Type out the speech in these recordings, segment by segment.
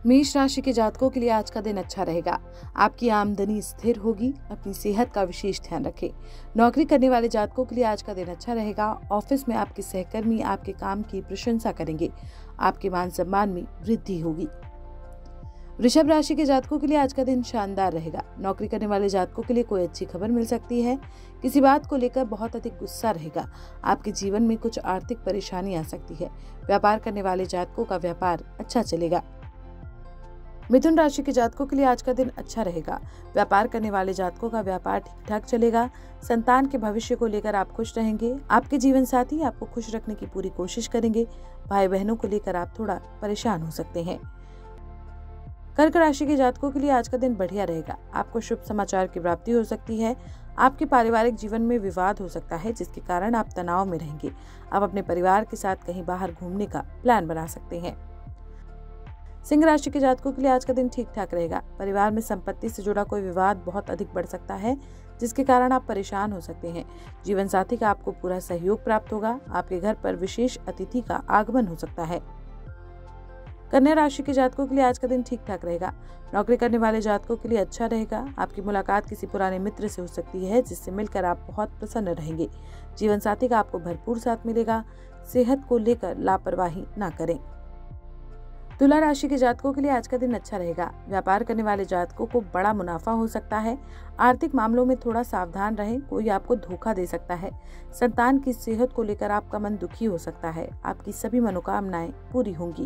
मेष राशि के जातकों के लिए आज का दिन अच्छा रहेगा। आपकी आमदनी स्थिर होगी। अपनी सेहत का विशेष ध्यान रखें। नौकरी करने वाले जातकों के लिए आज का दिन अच्छा रहेगा। ऑफिस में आपके सहकर्मी आपके काम की प्रशंसा करेंगे। आपके मान सम्मान में वृद्धि होगी। वृषभ राशि के जातकों के लिए आज का दिन शानदार रहेगा। नौकरी करने वाले जातकों के लिए कोई अच्छी खबर मिल सकती है। किसी बात को लेकर बहुत अधिक गुस्सा रहेगा। आपके जीवन में कुछ आर्थिक परेशानी आ सकती है। व्यापार करने वाले जातकों का व्यापार अच्छा चलेगा। मिथुन राशि के जातकों के लिए आज का दिन अच्छा रहेगा। व्यापार करने वाले जातकों का व्यापार ठीक ठाक चलेगा। संतान के भविष्य को लेकर आप खुश रहेंगे। आपके जीवन साथी आपको खुश रखने की पूरी कोशिश करेंगे। भाई बहनों को लेकर आप थोड़ा परेशान हो सकते हैं। कर्क राशि के जातकों के लिए आज का दिन बढ़िया रहेगा। आपको शुभ समाचार की प्राप्ति हो सकती है। आपके पारिवारिक जीवन में विवाद हो सकता है, जिसके कारण आप तनाव में रहेंगे। आप अपने परिवार के साथ कहीं बाहर घूमने का प्लान बना सकते हैं। सिंह राशि के जातकों के लिए आज का दिन ठीक ठाक रहेगा। परिवार में संपत्ति से जुड़ा कोई विवाद बहुत अधिक बढ़ सकता है, जिसके कारण आप परेशान हो सकते हैं। जीवन साथी का आपको पूरा सहयोग प्राप्त होगा। आपके घर पर विशेष अतिथि का आगमन हो सकता है। कन्या राशि के जातकों के लिए आज का दिन ठीक ठाक रहेगा। नौकरी करने वाले जातकों के लिए अच्छा रहेगा। आपकी मुलाकात किसी पुराने मित्र से हो सकती है, जिससे मिलकर आप बहुत प्रसन्न रहेंगे। जीवन साथी का आपको भरपूर साथ मिलेगा। सेहत को लेकर लापरवाही ना करें। तुला राशि के जातकों के लिए आज का दिन अच्छा रहेगा। व्यापार करने वाले जातकों को बड़ा मुनाफा हो सकता है। आर्थिक मामलों में थोड़ा सावधान रहें, कोई आपको धोखा दे सकता है। संतान की सेहत को लेकर आपका मन दुखी हो सकता है। आपकी सभी मनोकामनाएं पूरी होंगी।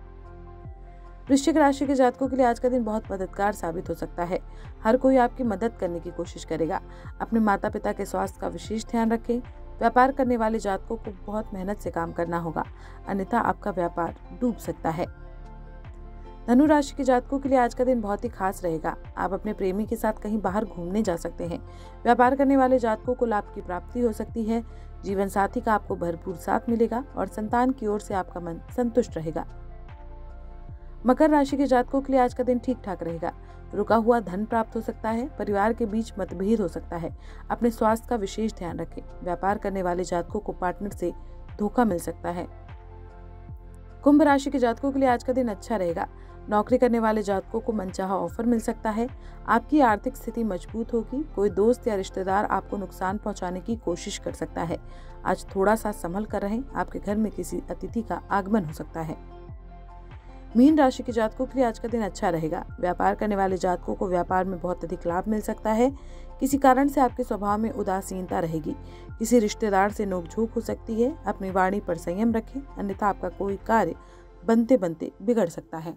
वृश्चिक राशि के जातकों के लिए आज का दिन बहुत मददगार साबित हो सकता है। हर कोई आपकी मदद करने की कोशिश करेगा। अपने माता पिता के स्वास्थ्य का विशेष ध्यान रखें। व्यापार करने वाले जातकों को बहुत मेहनत से काम करना होगा, अन्यथा आपका व्यापार डूब सकता है। धनु राशि के जातकों के लिए आज का दिन बहुत ही खास रहेगा। आप अपने प्रेमी के साथ कहीं बाहर घूमने जा सकते हैं। व्यापार करने वाले जातकों को लाभ की प्राप्ति हो सकती है। जीवन साथी का आपको भरपूर साथ मिलेगा और संतान की ओर से आपका मन संतुष्ट रहेगा। मकर राशि के जातकों के लिए आज का दिन ठीक ठाक रहेगा। रुका हुआ धन प्राप्त हो सकता है। परिवार के बीच मतभेद हो सकता है। अपने स्वास्थ्य का विशेष ध्यान रखें। व्यापार करने वाले जातकों को पार्टनर से धोखा मिल सकता है। कुंभ राशि के जातकों के लिए आज का दिन अच्छा रहेगा। नौकरी करने वाले जातकों को मनचाहा ऑफर मिल सकता है। आपकी आर्थिक स्थिति मजबूत होगी। कोई दोस्त या रिश्तेदार आपको नुकसान पहुंचाने की कोशिश कर सकता है। आज थोड़ा सा संभल कर रहें। आपके घर में किसी अतिथि का आगमन हो सकता है। मीन राशि के जातकों के लिए आज का दिन अच्छा रहेगा। व्यापार करने वाले जातकों को व्यापार में बहुत अधिक लाभ मिल सकता है। किसी कारण से आपके स्वभाव में उदासीनता रहेगी। किसी रिश्तेदार से नोकझोंक हो सकती है। अपनी वाणी पर संयम रखें, अन्यथा आपका कोई कार्य बनते बनते बिगड़ सकता है।